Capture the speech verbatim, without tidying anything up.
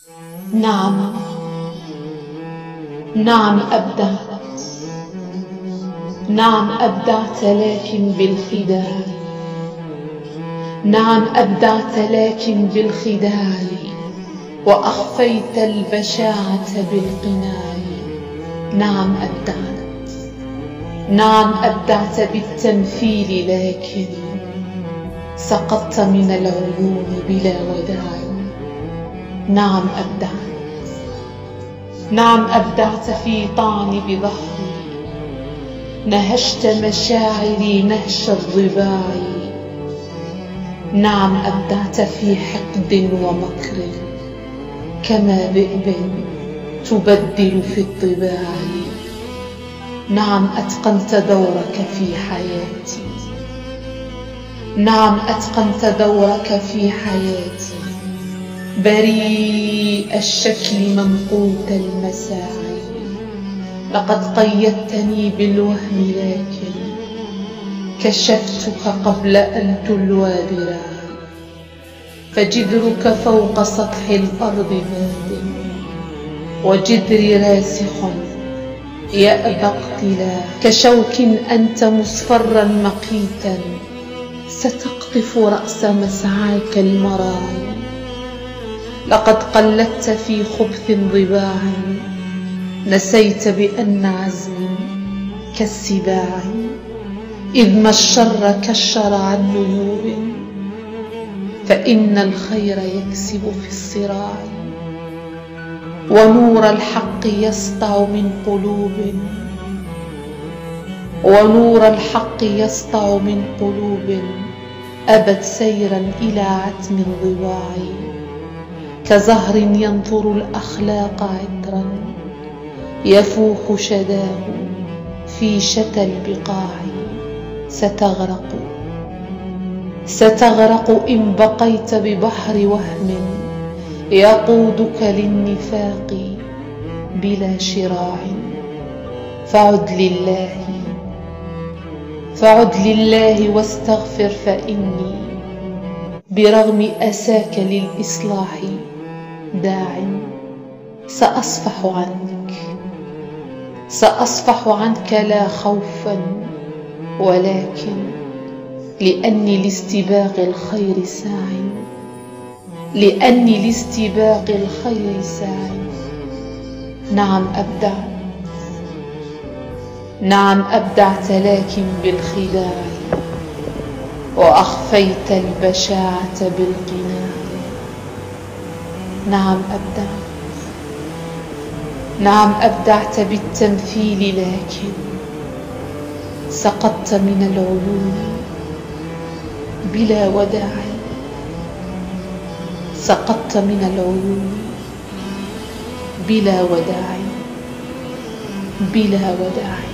نعم، نعم أبدعت، نعم أبدعت لكن بالخداع، نعم أبدعت لكن بالخداع، وأخفيت البشاعة بالقناع. نعم أبدعت، نعم أبدعت بالتمثيل لكن سقطت من العيون بلا وداع. نعم أبدعت، نعم أبدعت في طعن بظهري، نهشت مشاعري نهش الضباع. نعم أبدعت في حقد ومكر كما ذئب تبدل في الطباع. نعم أتقنت دورك في حياتي، نعم أتقنت دورك في حياتي، بريء الشكل ممقوت المساعي. لقد قيدتني بالوهم لكن كشفتك قبل أن تلوى ذراعي. فجذرك فوق سطح الأرض باد، وجذري راسخ يأبى اقتلاع. كشوك أنت مصفرا مقيتا، ستقطف رأس مسعاك المراعي. لقد قلدت في خبث ضباعا، نسيت بأن عزمي كالسباع. إذ ما الشر كشر عن نيوب، فإن الخير يكسب في الصراع. ونور الحق يسطع من قلوب، ونور الحق يسطع من قلوب أبت سيرا إلى عتم الضباع. كزهر ينثر الأخلاق عطرا، يفوح شداه في شتى البقاع. ستغرق، ستغرق إن بقيت ببحر وهم يقودك للنفاق بلا شراع. فعد لله، فعد لله واستغفر، فإني برغم أساك للإصلاح داع. سأصفح عنك، سأصفح عنك لا خوفا، ولكن لأني لاستباق الخير ساع، لأني لاستباق الخير ساع. نعم أبدعت، نعم أبدعت لكن بالخداع، وأخفيت البشاعة بالقناع. نعم أبدعت، نعم أبدعت بالتمثيل لكن سقطت من العيون بلا وداع. سقطت من العيون بلا وداع، بلا وداع.